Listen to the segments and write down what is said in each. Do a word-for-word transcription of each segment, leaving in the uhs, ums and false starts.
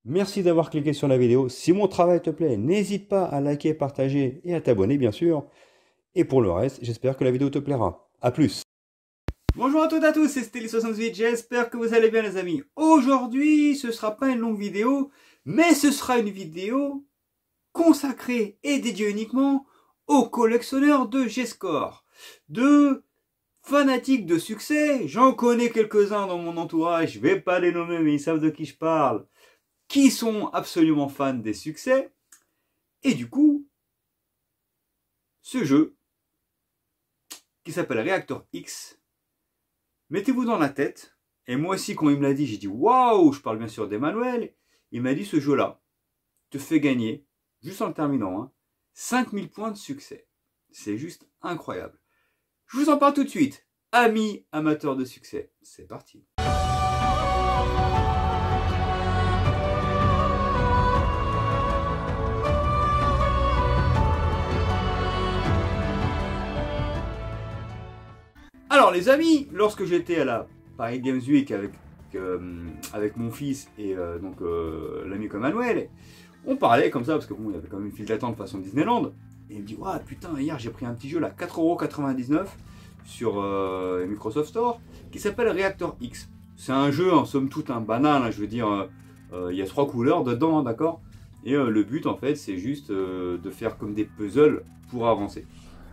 Merci d'avoir cliqué sur la vidéo. Si mon travail te plaît, n'hésite pas à liker, partager et à t'abonner bien sûr. Et pour le reste, j'espère que la vidéo te plaira. A plus. Bonjour à toutes et à tous, c'est Stelly soixante-huit, j'espère que vous allez bien les amis. Aujourd'hui, ce sera pas une longue vidéo, mais ce sera une vidéo consacrée et dédiée uniquement aux collectionneurs de G-Score, de fanatiques de succès. J'en connais quelques-uns dans mon entourage, je vais pas les nommer mais ils savent de qui je parle, qui sont absolument fans des succès. Et du coup, ce jeu, qui s'appelle Reactor X, mettez-vous dans la tête, et moi aussi quand il me l'a dit, j'ai dit waouh, je parle bien sûr d'Emmanuel, il m'a dit ce jeu-là te fait gagner, juste en le terminant, hein, cinq mille points de succès. C'est juste incroyable. Je vous en parle tout de suite. Amis amateurs de succès, c'est parti. Alors les amis, lorsque j'étais à la Paris Games Week avec, euh, avec mon fils et euh, donc euh, l'ami comme Manuel, on parlait comme ça parce que bon, il y avait quand même une file d'attente façon Disneyland. Et il me dit ouais putain, hier j'ai pris un petit jeu là, quatre euros quatre-vingt-dix-neuf sur euh, Microsoft Store qui s'appelle Reactor X. C'est un jeu en somme toute un banal, hein, je veux dire, euh, euh, il y a trois couleurs dedans, hein, d'accord. Et euh, le but en fait c'est juste euh, de faire comme des puzzles pour avancer.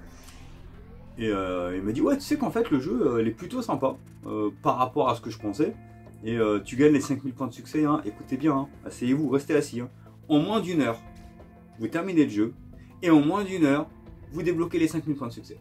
Et euh, il m'a dit ouais tu sais qu'en fait le jeu euh, il est plutôt sympa euh, par rapport à ce que je pensais. Et euh, tu gagnes les cinq mille points de succès, hein. Écoutez bien, hein. Asseyez-vous, restez assis. Hein. En moins d'une heure, vous terminez le jeu. Et en moins d'une heure, vous débloquez les cinq mille points de succès.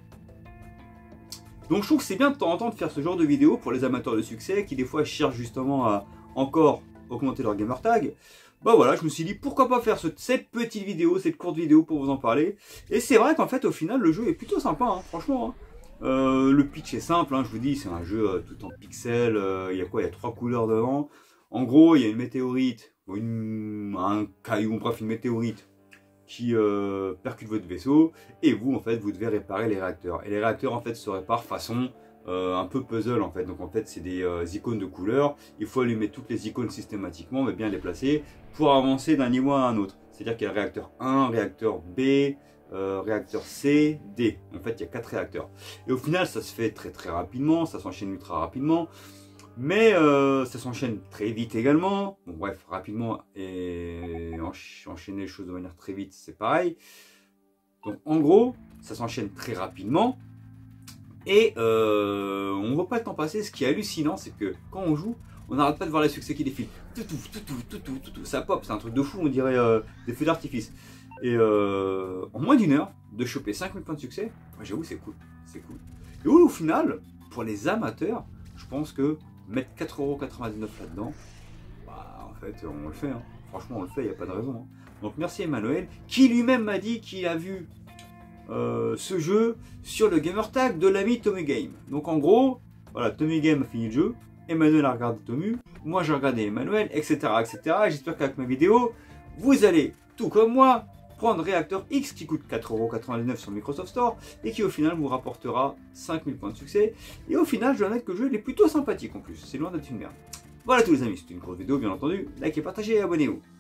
Donc je trouve que c'est bien de temps en temps de faire ce genre de vidéo pour les amateurs de succès qui des fois cherchent justement à encore augmenter leur gamer tag. Bah voilà, je me suis dit pourquoi pas faire ce, cette petite vidéo, cette courte vidéo pour vous en parler. Et c'est vrai qu'en fait au final le jeu est plutôt sympa, hein, franchement. Hein. Euh, le pitch est simple, hein, je vous dis, c'est un jeu euh, tout en pixels, euh, il y a quoi, il y a trois couleurs devant. En gros, il y a une météorite, une, un caillou, bref, une météorite qui euh, percute votre vaisseau, et vous, en fait, vous devez réparer les réacteurs. Et les réacteurs, en fait, se réparent façon euh, un peu puzzle, en fait. Donc, en fait, c'est des euh, icônes de couleurs. Il faut allumer toutes les icônes systématiquement, mais bien les placer, pour avancer d'un niveau à un autre. C'est-à-dire qu'il y a le réacteur un, réacteur B, Euh, réacteur C, D. En fait, il y a quatre réacteurs. Et au final, ça se fait très très rapidement, ça s'enchaîne ultra rapidement, mais euh, ça s'enchaîne très vite également. Bon, bref, rapidement et enchaîner les choses de manière très vite, c'est pareil. Donc, en gros, ça s'enchaîne très rapidement et euh, on ne voit pas le temps passer. Ce qui est hallucinant, c'est que quand on joue, on n'arrête pas de voir les succès qui défilent. Tout, tout, tout, tout, tout, tout, tout, ça pop, c'est un truc de fou, on dirait euh, des feux d'artifice. Et euh, en moins d'une heure, de choper cinq mille points de succès, j'avoue c'est cool, c'est cool. Et oui, au final, pour les amateurs, je pense que mettre quatre euros quatre-vingt-dix-neuf là-dedans, bah en fait on le fait, hein. Franchement on le fait, il n'y a pas de raison. Hein. Donc merci Emmanuel, qui lui-même m'a dit qu'il a vu euh, ce jeu sur le gamer tag de l'ami Tommy Game. Donc en gros, voilà, Tommy Game a fini le jeu, Emmanuel a regardé Tommy, moi j'ai regardé Emmanuel, et cetera et cetera. J'espère qu'avec ma vidéo, vous allez, tout comme moi, prendre Reactor X qui coûte quatre euros quatre-vingt-dix-neuf sur Microsoft Store et qui au final vous rapportera cinq mille points de succès. Et au final, je dois admettre que le jeu il est plutôt sympathique en plus, c'est loin d'être une merde. Voilà tous les amis, c'était une grosse vidéo bien entendu, likez, partagez et abonnez-vous.